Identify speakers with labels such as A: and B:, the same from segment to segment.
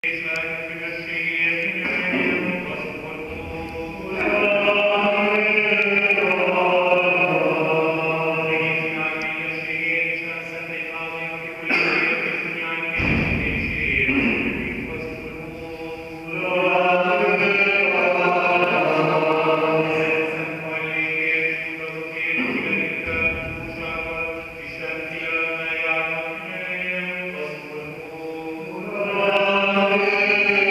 A: Amen.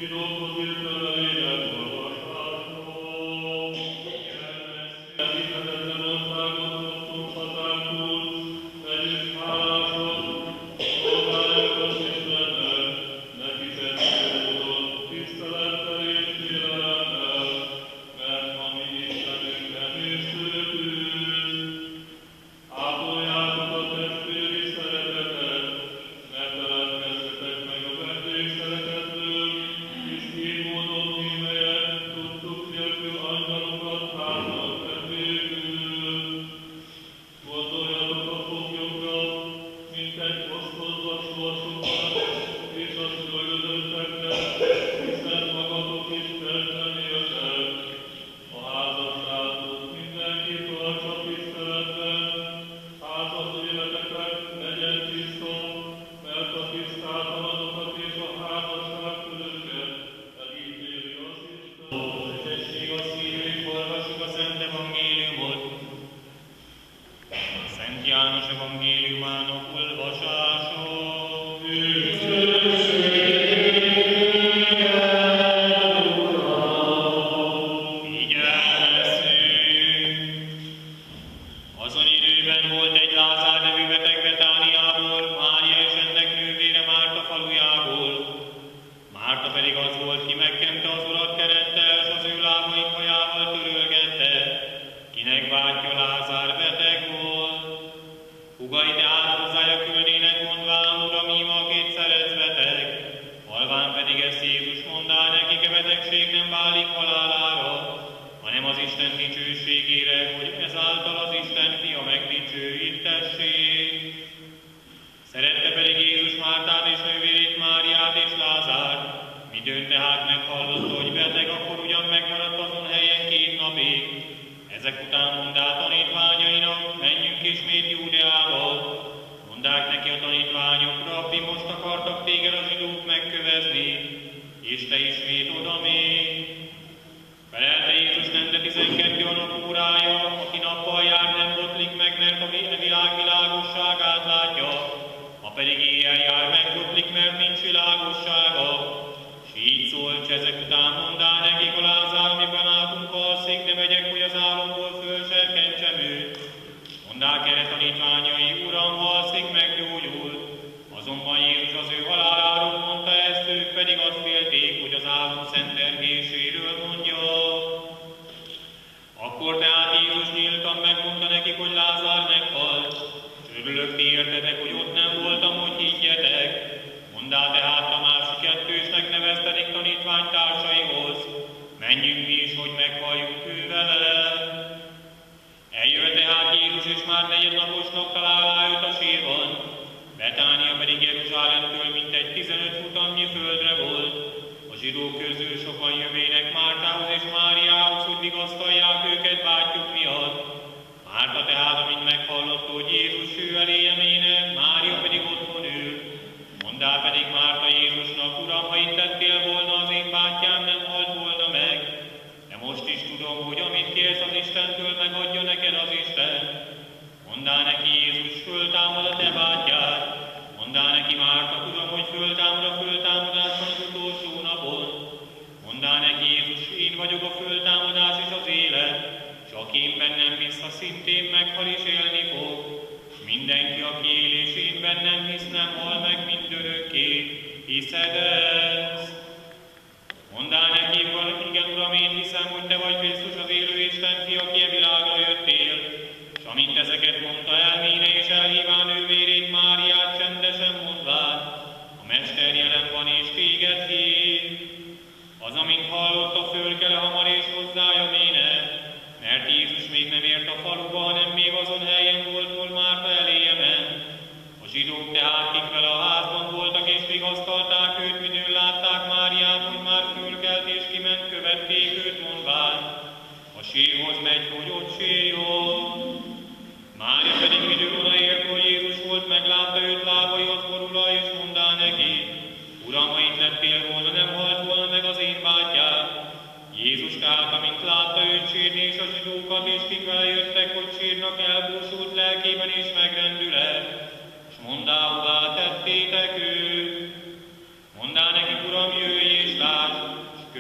A: Mondá neki, Uram, jöjj és lásd,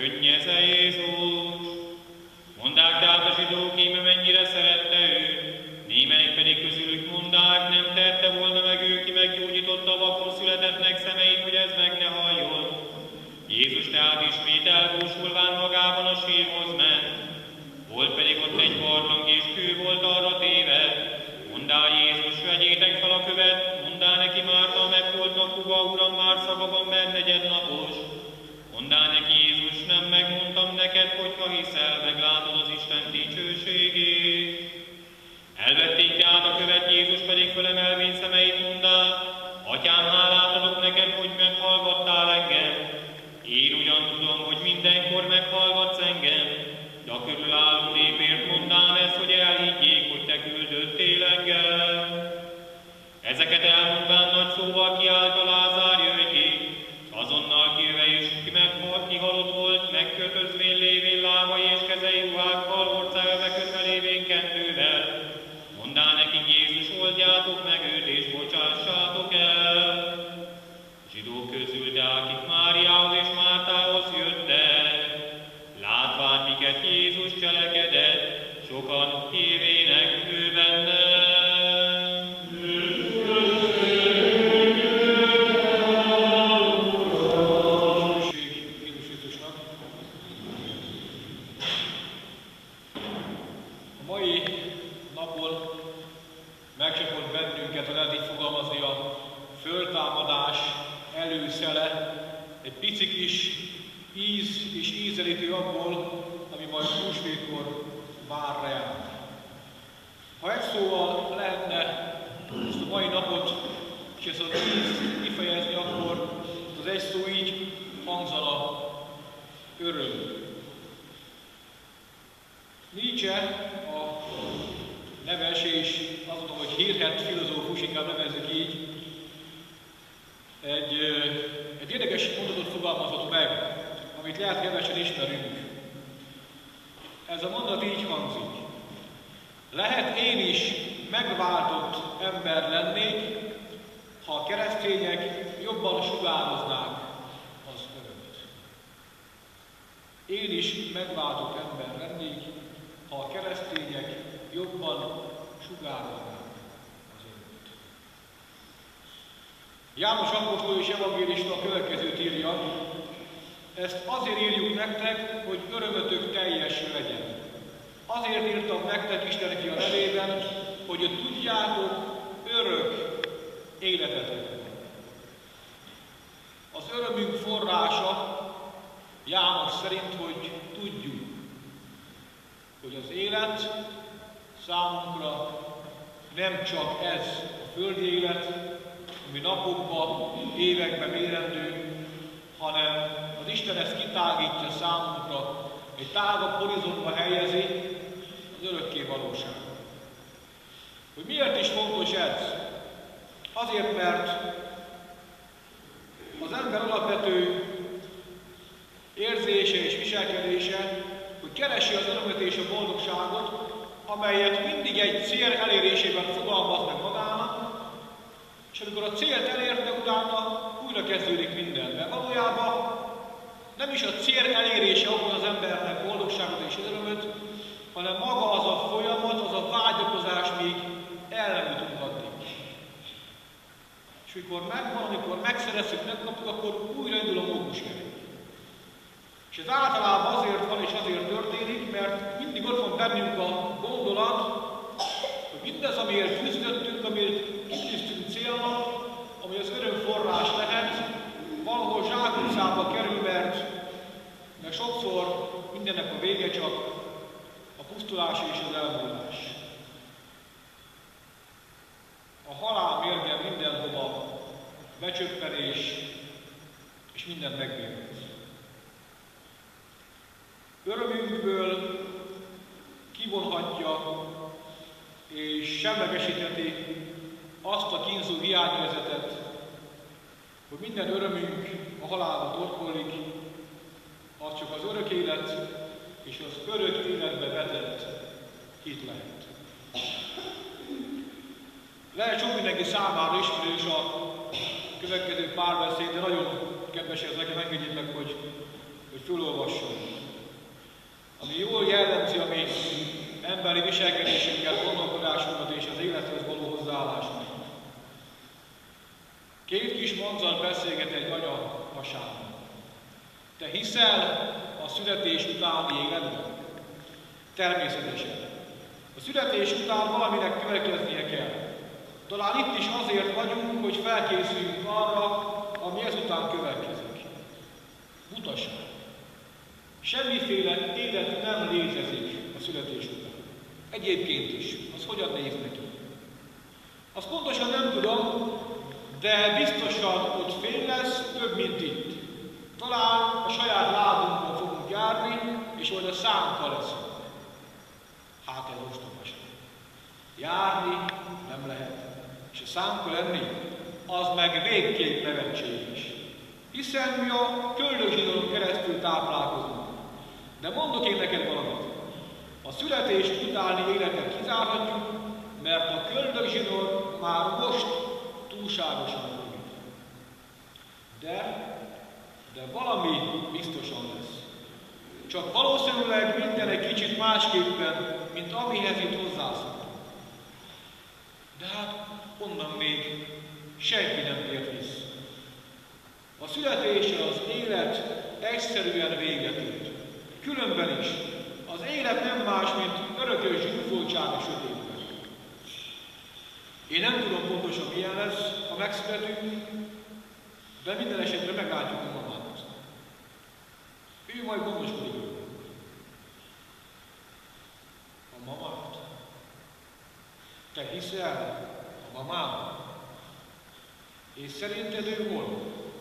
A: könnyeze Jézus. Mondák tehát a zsidók, íme mennyire szerette őt, némelyik pedig közülük mondák, nem tette volna meg ő, ki meggyógyította a vakon születettnek szemeit, hogy ez meg ne halljon. Jézus tehát ismét elbúsulván magában a sírhoz ment. Volt pedig ott egy barlang, és kő volt arra téve. Mondá Jézus, vegyétek fel a követ, mondá neki Márta, megholtnak huga, Uram, már szagában negyednapos. Mondá neki Jézus, nem megmondtam neked, hogy ha hiszel, meglátod az Isten dicsőségét. Elvették tehát a követ, Jézus pedig fölemelvén szemeit mondá, Atyám, hálát adok neked, hogy meghallgattál engem. Én ugyan tudom, hogy mindenkor meghallgatsz engem, de a körülálló népért mondám ezt, hogy elhiggyék, hogy te küldöttél engem. Ezeket elmondván nagy szóval kiállt a Lázár, jöjj ki, azonnal kijöve és kihalott volt, megkötözvén lévén lábai és kezei ruhákkal, orcába kötve lévén kendővel. Mondá nekik Jézus, oldjátok meg őt és bocsássátok el. Zsidók közül, de akik Máriához és Mártához jöttek, látván miket Jézus cselekedett, sokan hívének ő benne.
B: A mai napon megcsapott bennünket, ha lehet így fogalmazni, a föltámadás előszele, egy pici kis íz és ízelítő abból, ami majd húsvétkor vár ránk. Ha egy szóval lehetne ezt a mai napot és ezt az ízt kifejezni, akkor az egy szó így hangzana: öröm. Nietzsche, a neves és azt mondom, hogy hírhedt filozófus, inkább nevezzük így, egy érdekes mondatot fogalmazott meg, amit lehet kevesen ismerünk. Ez a mondat így hangzik: lehet én is megváltott ember lennék, ha a keresztények jobban sugároznák az örömöt. Én is megváltott ember lennék, ha a keresztények jobban sugároznák az örömöt. János apostol és evangélista a következőt írja: ezt azért írjuk nektek, hogy örömötök teljes legyen. Azért írtam nektek Isten ki a nevében, hogy tudjátok, örök életetek van. Az örömünk forrása János szerint, hogy tudjuk, hogy az élet számunkra nem csak ez a földi élet, ami napokban, években mérendő, hanem az Isten ezt kitágítja számunkra, egy tágabb horizontba helyezi az örökké valóságot. Hogy miért is fontos ez? Azért, mert az ember alapvető érzése és viselkedése, hogy keresi az örömöt és a boldogságot, amelyet mindig egy cél elérésében fogalmaz meg magának, és amikor a célt elérte, utána újra kezdődik minden. Mert valójában nem is a cél elérése okoz az embernek boldogságot és örömöt, hanem maga az a folyamat, az a vágyakozás, míg el nem jutunk addig. És amikor megvan, amikor megszerezzük, megkapjuk, akkor újra indul a mókuskerék. És ez általában azért van és azért történik, mert mindig ott van bennünk a gondolat, hogy mindez, amiért küzdöttünk, amiért kitűztünk célnak, ami az örömforrás lehet, valahol zsákutcába kerül, mert sokszor mindennek a vége csak a pusztulás és az elmúlás. A halál mérge mindenhova becsöppenés és mindent megvédett. Örömünkből kivonhatja és semlegesítheti azt a kínzó hiányérzetet, hogy minden örömünk a halálba torkollik, az csak az örök élet és az örök életbe vetett hit lehet. Lehet sok mindenki számára ismerős a következő párbeszéd, de nagyon kedves ez nekem, engedjék meg, hogy hogy felolvassam, ami jól jellemzi a mi emberi viselkedésünket, gondolkodásunkat és az élethez való hozzáállásunkat. Két kis manzal beszélget egy anya vasárnap. Te hiszel a születés utáni életben? Természetesen. A születés után valaminek következnie kell. Talán itt is azért vagyunk, hogy felkészüljünk arra, ami ezután következik. Butaság. Semmiféle élet nem létezik a születés után. Egyébként is. Az hogyan néz neki? Azt pontosan nem tudom, de biztosan ott fény lesz, több, mint itt. Talán a saját lábunkon fogunk járni, és majd a szánkkal leszünk. Hát ez ostobaság. Járni nem lehet. És a szánkkal lenni, az meg végképp nevetséges. Hiszen mi a köldögzsidoron keresztül táplálkozunk. De mondok én neked valamit. A születés utáni életet kizárhatjuk, mert a köldögzsidor már most túlságosan rövid. De valami biztosan lesz. Csak valószínűleg minden egy kicsit másképpen, mint amihez itt hozzászoktunk. De hát onnan még senki nem tért vissza. A születése az élet egyszerűen véget ért. Különben is az élet nem más, mint örökös zsúfoltság a sötétben. Én nem tudom pontosan milyen lesz, ha megszületünk, de minden esetre meglátjuk a mamát. Ő majd gondoskodik róla. A mamát? Te hiszel a mamában? És szerinted ő hol?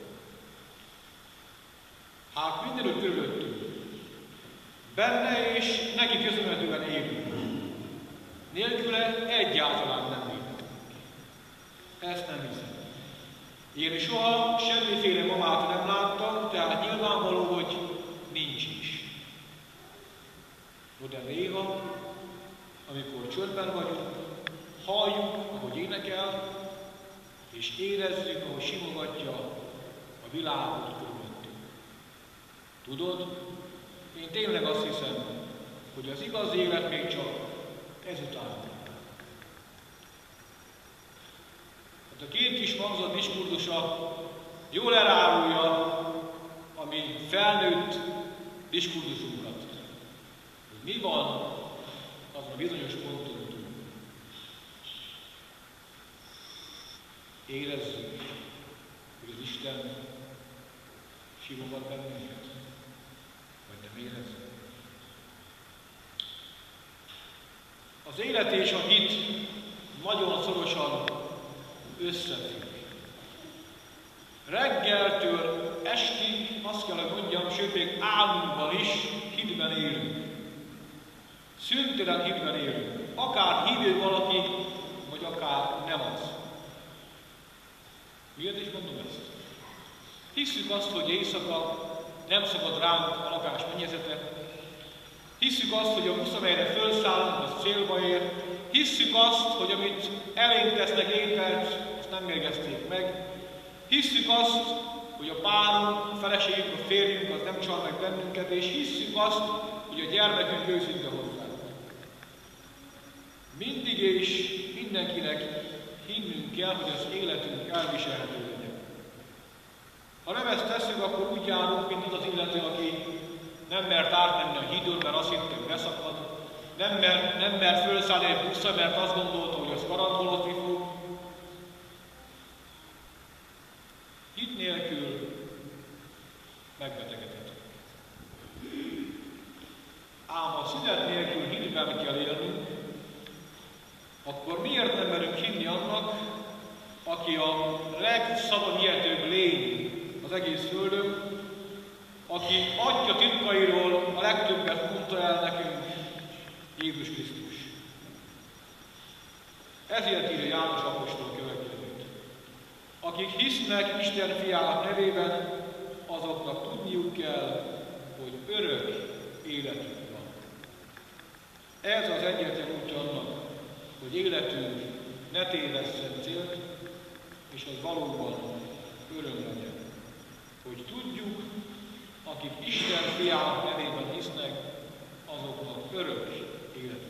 B: Hát mindenütt körülöttünk. Benne és neki köszönhetően élünk. Nélküle egyáltalán nem élünk. Ezt nem hiszem. Én soha semmiféle mamát nem láttam, tehát nyilvánvaló, hogy nincs is. De néha, amikor csöndben vagyunk, halljuk, ahogy énekel, és érezzük, ahogy simogatja a világot körülöttünk. Tudod, én tényleg azt hiszem, hogy az igazi élet még csak ezután. Hát a két kis magzat diskurzusa jól elárulja a mi felnőtt diskurzusunkat. Hogy mi van azon a bizonyos ponton túl. Érezzük, hogy az Isten simogat bennünket. Vagy nem érezzük. Az élet és a hit nagyon szorosan összefügg. Reggeltől estig, azt kell, hogy mondjam, sőt még álmunkban is hitben élünk. Szüntelen hitben élünk. Akár hívő valaki, vagy akár nem az. Miért is mondom ezt? Hisszük azt, hogy éjszaka nem szakad ránk a lakás mennyezete. Hisszük azt, hogy a busz, amelyre felszállunk, az célba ér. Hisszük azt, hogy amit elénk tesznek ételt, azt nem mérgezték meg. Hisszük azt, hogy a párunk, a feleségünk, a férjünk, az nem csal meg bennünket, és hisszük azt, hogy a gyermekünk őszinte hozzánk. Mindig és mindenkinek hinnünk kell, hogy az életünk elviselhető legyen. Ha nem ezt tesszük, akkor úgy járunk, mint az illető, aki nem mert átmenni a hídon, mert azt hitte, hogy beszakad. Nem mert felszállni egy buszra, mert azt gondolta, hogy az karantolozni fog. Hit nélkül megbetegedhetünk. Ám a szünet nélkül hitben kell élnünk, akkor miért nem merünk hinni annak, aki a legszavahihetőbb lény az egész földön, aki Atya titkairól a legtöbbet mondta el nekünk, Jézus Krisztus. Ezért írja János apostol következőt. Akik hisznek Isten fiának nevében, azoknak tudniuk kell, hogy örök életük van. Ez az egyetlen útja annak, hogy életünk ne tévesszen célt, és az valóban öröm legyen. Hogy tudjuk, akik Isten fiának nevében hisznek, azoknak örök életük.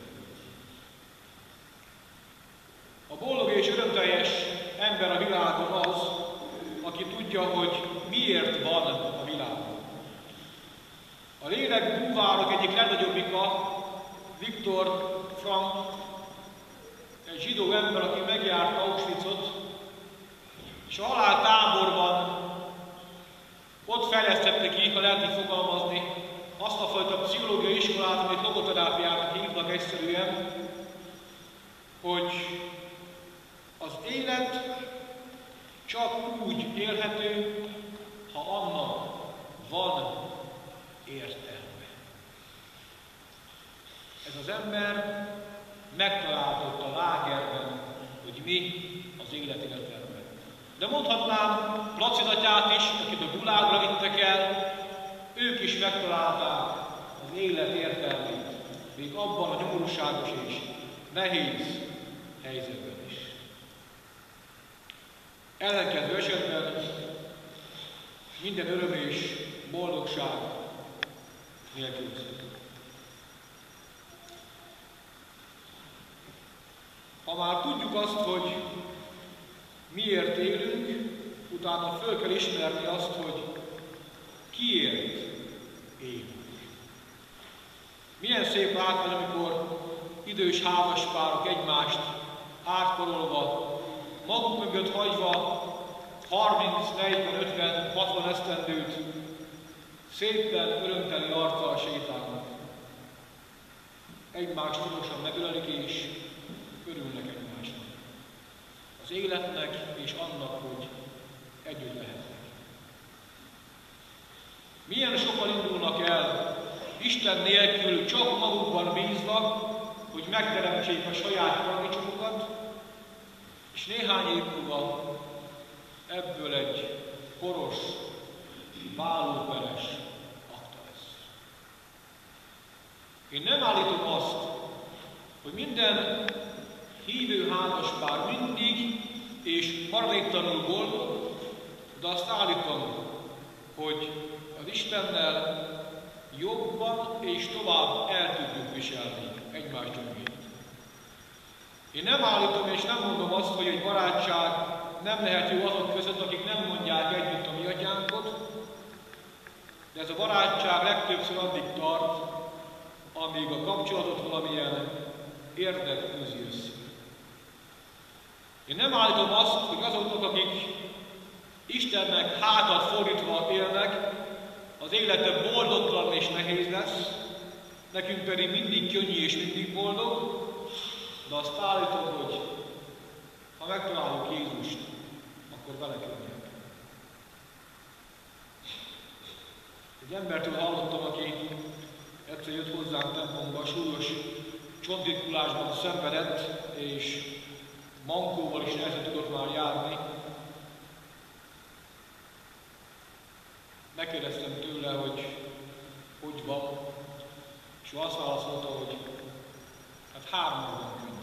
B: A boldog és örömteljes ember a világon az, aki tudja, hogy miért van a világon. A lélek búvárok egyik legnagyobbika, Viktor Frank, egy zsidó ember, aki megjárta Auschwitzot, és a haláltáborban ott fejlesztette ki, ha lehet így fogalmazni, azt a fajta pszichológiai iskolát, amit logoterápiának hívnak egyszerűen, hogy az élet csak úgy élhető, ha annak van értelme. Ez az ember megtalálta a lágerben, hogy mi az élet értelme. De mondhatnám Placidatját is, akit a Gulágra vittek el, ők is megtalálták az élet értelmét, még abban a nyomorúságos és nehéz helyzetben is. Ellenkező esetben minden öröm és boldogság nélkülözhető. Ha már tudjuk azt, hogy miért élünk, utána föl kell ismerni azt, hogy kiért élünk. Milyen szép látni, amikor idős házaspárok egymást átkorolva, maguk mögött hagyva 30, 40, 50, 60 esztendőt szépen örömteli arccal sétálnak. Egymást tudatosan megölelik és örülnek egymásnak. Az életnek és annak, hogy együtt lehetnek. Milyen sokan indulnak el Isten nélkül csak magukban bízva, hogy megteremtsék a saját paradicsomokat, és néhány év múlva ebből egy koros, vállóperes akta lesz. Én nem állítom azt, hogy minden hívő házaspár mindig és maradéktalanul boldog, de azt állítom, hogy az Istennel jobban és tovább el tudjuk viselni egymás gyöngét. Én nem állítom és nem mondom azt, hogy egy barátság nem lehet jó azok között, akik nem mondják együtt a mi atyánkot, de ez a barátság legtöbbször addig tart, amíg a kapcsolatot valamilyen érdek fűzi össze. Én nem állítom azt, hogy azoknak, akik Istennek hátat fordítva élnek, az élete boldogtalan és nehéz lesz, nekünk pedig mindig könnyű és mindig boldog, de azt állítom, hogy ha megtaláljuk Jézust, akkor belekönnyebb. Egy embertől hallottam, aki egyszer jött hozzánk templomba, súlyos csontritkulásban szenvedett, és mankóval is nehezen tudott már járni. Megkérdeztem tőle, hogy van, és ő azt válaszolta, hogy hát 3 van könnyen.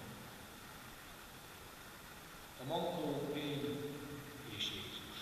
B: A mankó, én és Jézus.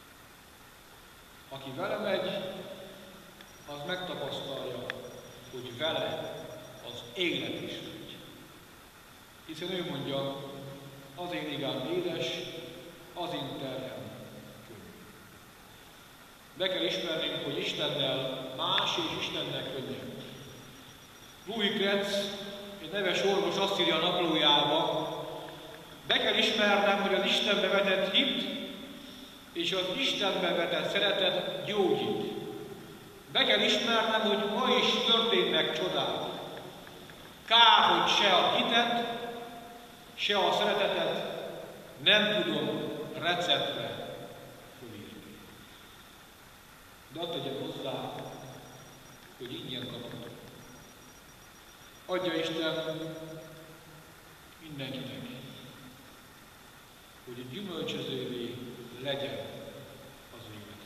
B: Aki vele megy, az megtapasztalja, hogy vele az élet is megy. Hiszen ő mondja, az én igám édes, az én terhem könnyű. Be kell ismernünk, hogy Istennel más és Istennel könnyebb. Louis Kretz, egy neves orvos azt írja a naplójába, be kell ismernem, hogy az Istenbe vetett hit és az Istenbe vetett szeretet gyógyít. Be kell ismernem, hogy ma is történnek csodák. Kár, hogy se a hitet, se a szeretetet nem tudom receptre fölírni. De azt tegyem hozzá, hogy ingyen kaphatom. Adja Isten mindenkinek, hogy gyümölcsözővé legyen az élet.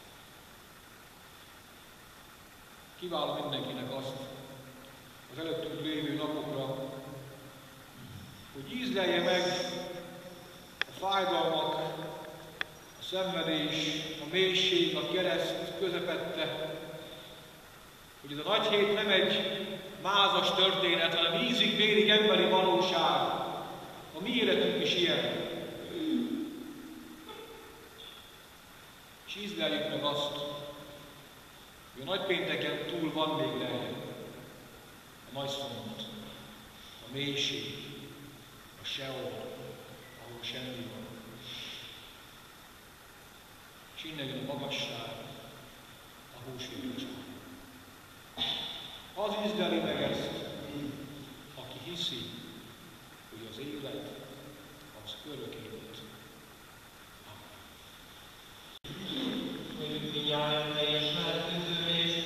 B: Kívánom mindenkinek azt az előttünk lévő napokra, hogy ízlelje meg a fájdalmak, a szenvedés, a mélység, a kereszt közepette, hogy ez a nagy hét nem egy mázas történet, hanem ízig-vérig emberi valóság. A mi életünk is ilyen. És ízleljük meg azt, hogy a nagypénteken túl van még lejjebb a nagy szombat, a mélység, a Seol, ahol semmi van. És innen jön a magasság, a húsvétvacsora. Az ízleli meg ezt, aki hiszi, hogy az élet az örök élet.
C: Mondjuk mindjárt teljes megküzdő és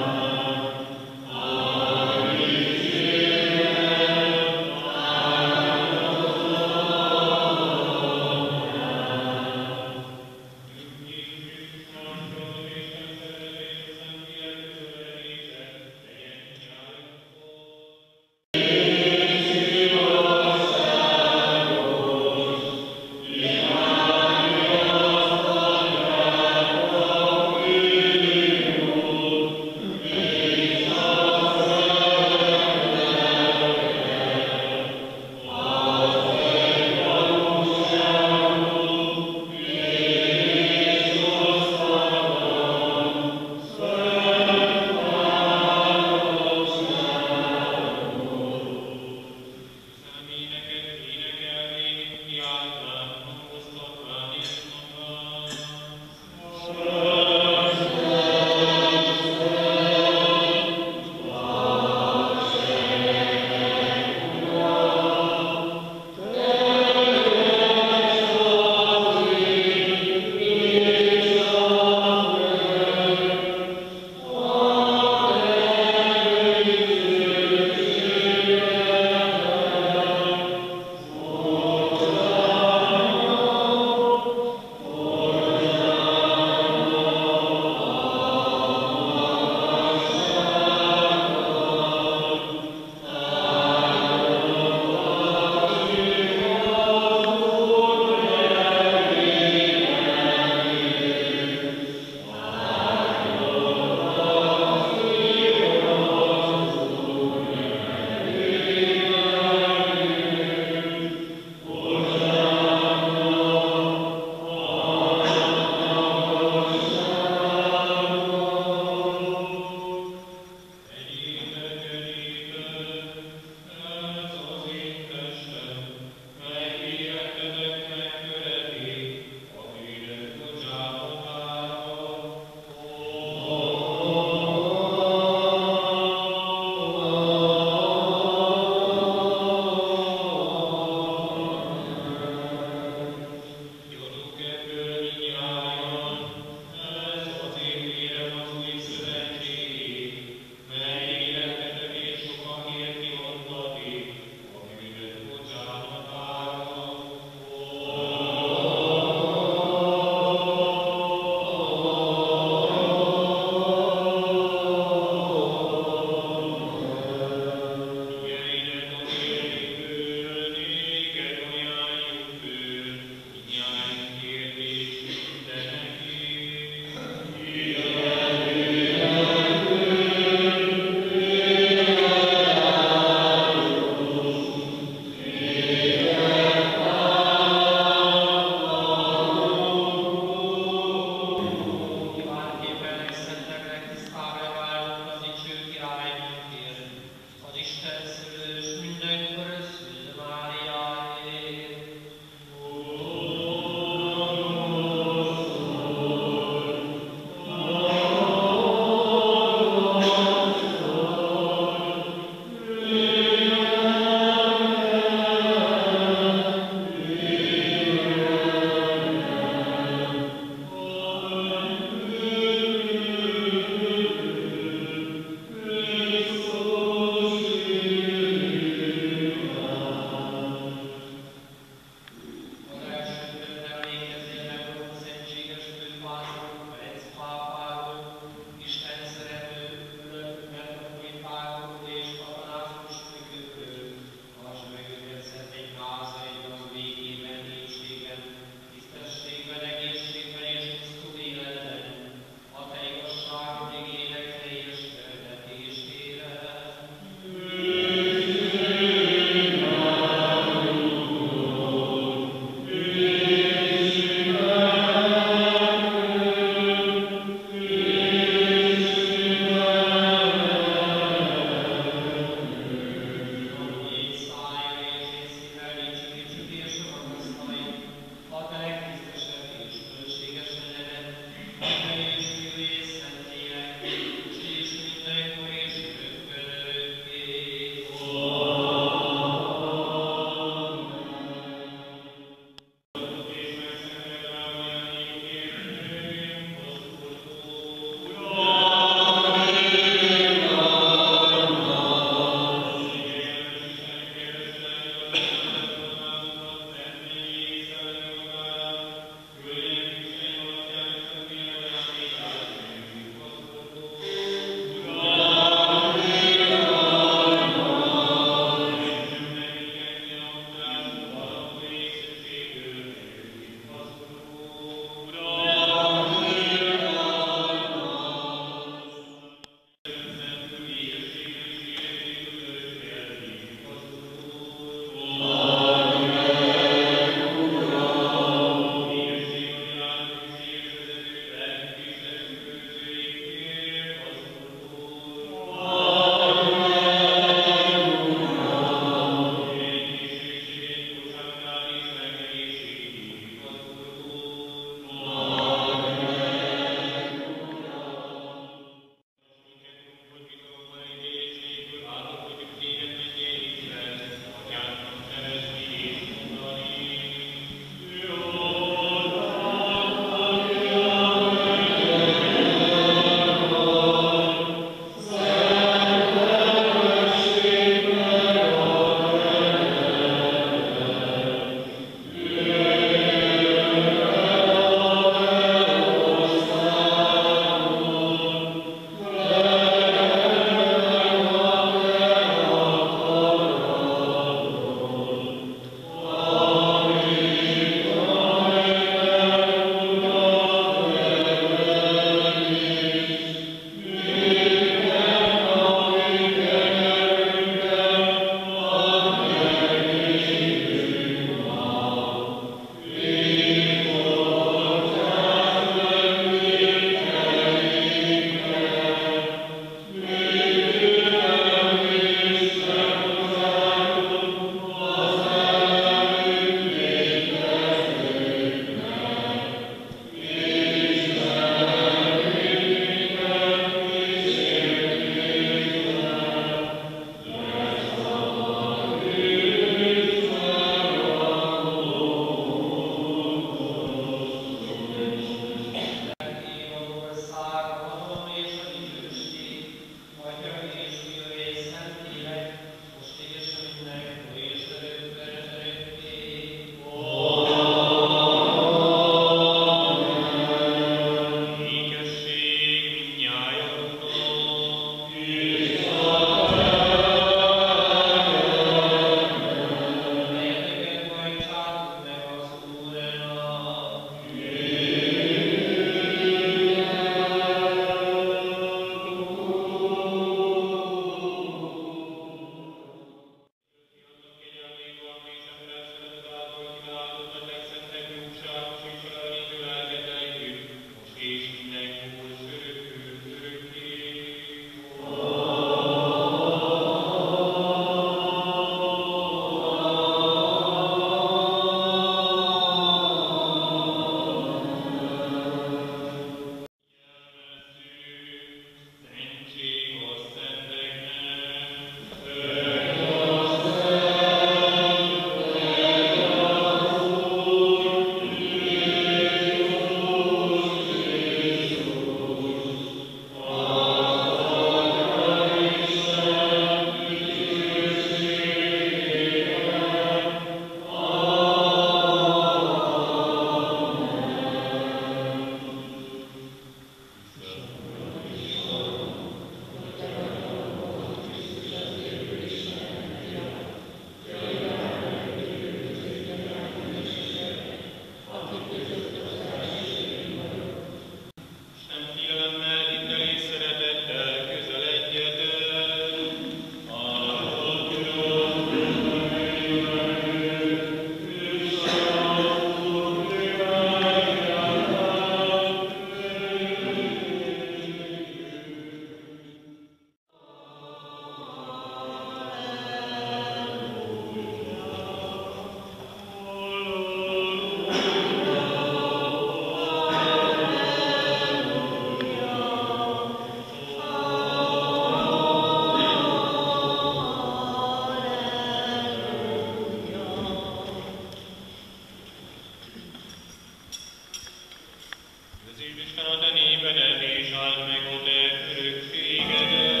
A: Szív Isten a te népedet, és áld meg a te örökségedet.